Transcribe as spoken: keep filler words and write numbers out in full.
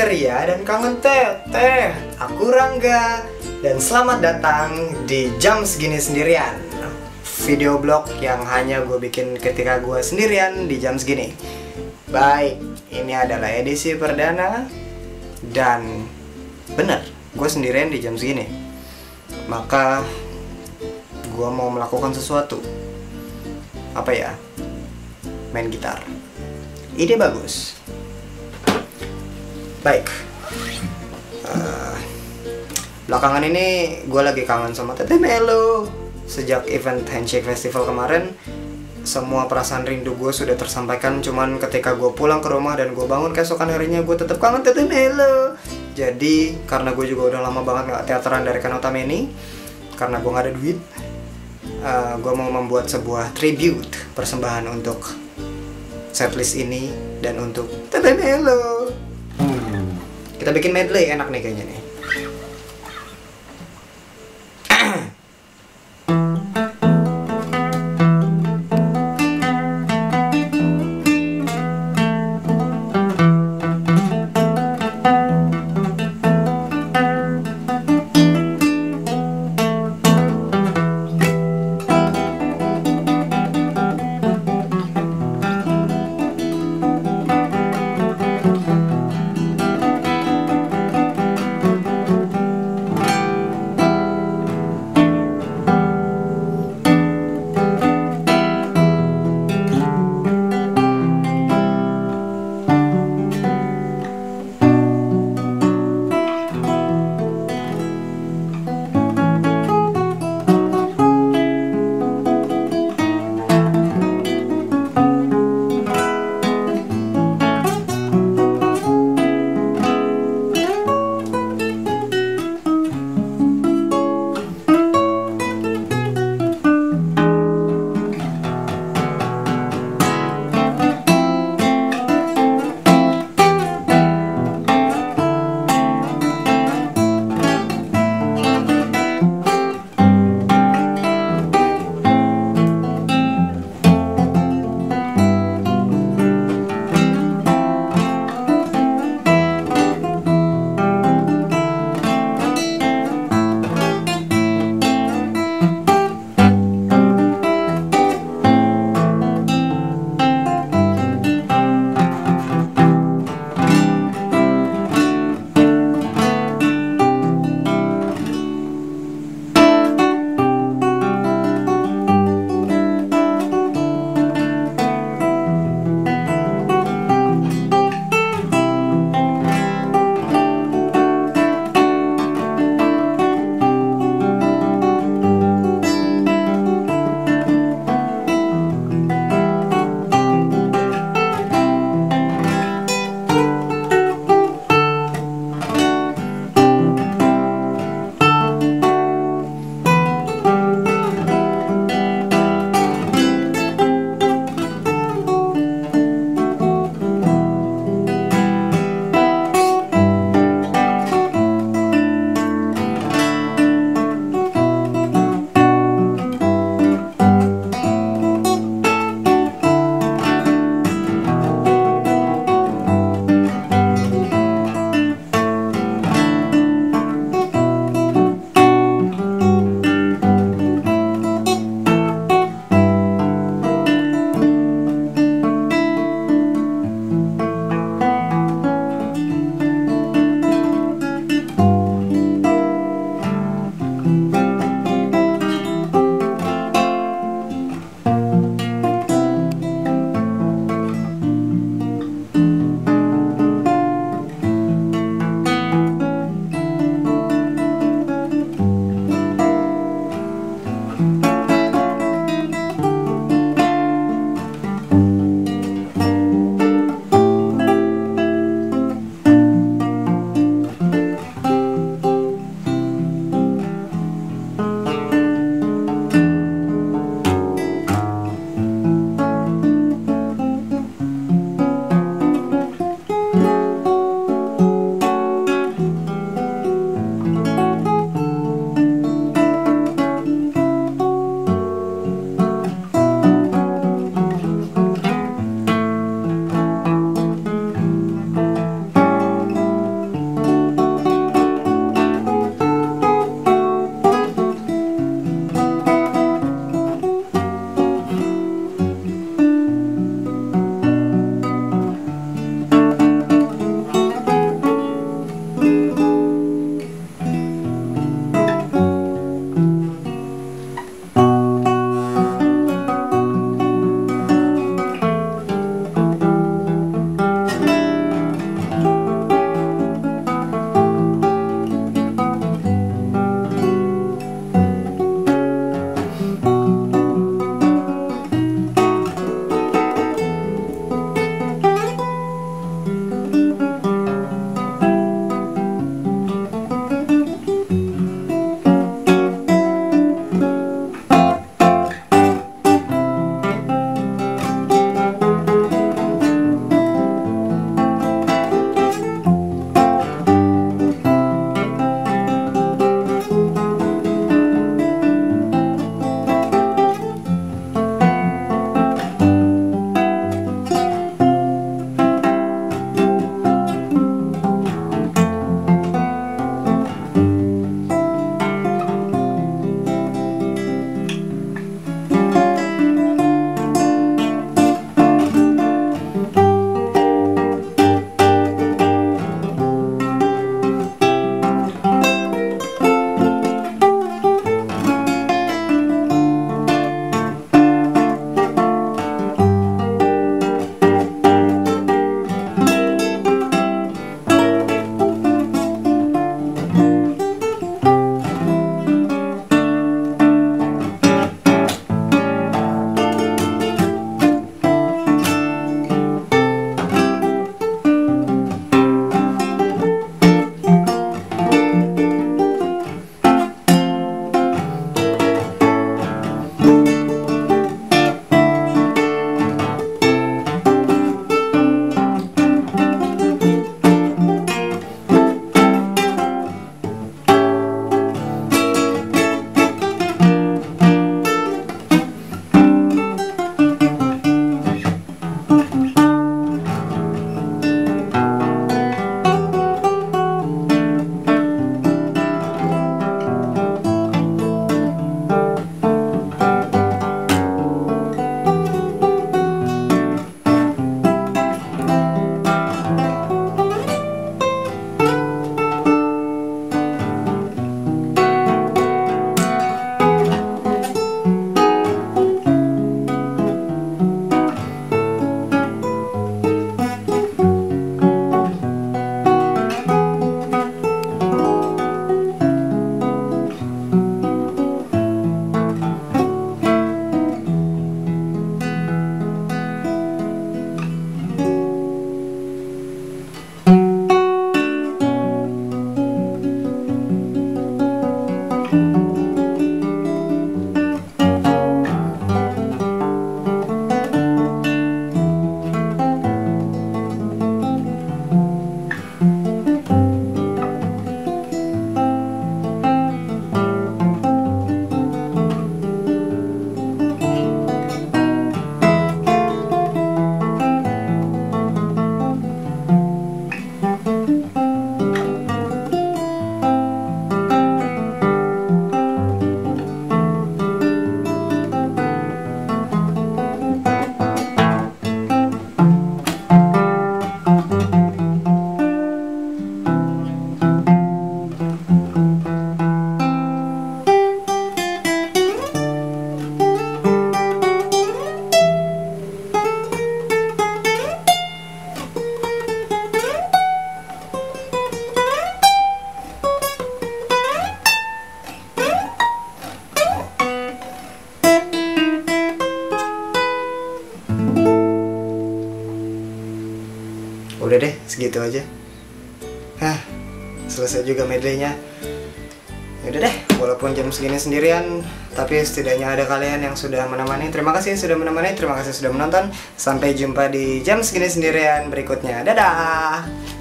ceria dan kangen teteh. Aku Rangga dan selamat datang di Jam Segini Sendirian, video blog yang hanya gue bikin ketika gue sendirian di jam segini. Baik, ini adalah edisi perdana dan bener, gue sendirian di jam segini. Maka gue mau melakukan sesuatu. Apa ya? Main gitar. Ide bagus. Baik, uh, belakangan ini gue lagi kangen sama Teteh Melo. Sejak event Handshake Festival kemarin, semua perasaan rindu gue sudah tersampaikan. Cuman ketika gue pulang ke rumah dan gue bangun keesokan harinya, gue tetap kangen Teteh Melo. Jadi karena gue juga udah lama banget gak teateran dari Kanota Meni, karena gue gak ada duit, uh, gue mau membuat sebuah tribute, persembahan untuk setlist ini dan untuk Teteh Melo. Kita bikin medley, enak nih kayaknya nih. Udah deh, segitu aja. Hah, selesai juga medleynya. Yaudah deh, walaupun jam segini sendirian, tapi setidaknya ada kalian yang sudah menemani. Terima kasih sudah menemani, terima kasih sudah menonton. Sampai jumpa di jam segini sendirian berikutnya. Dadah!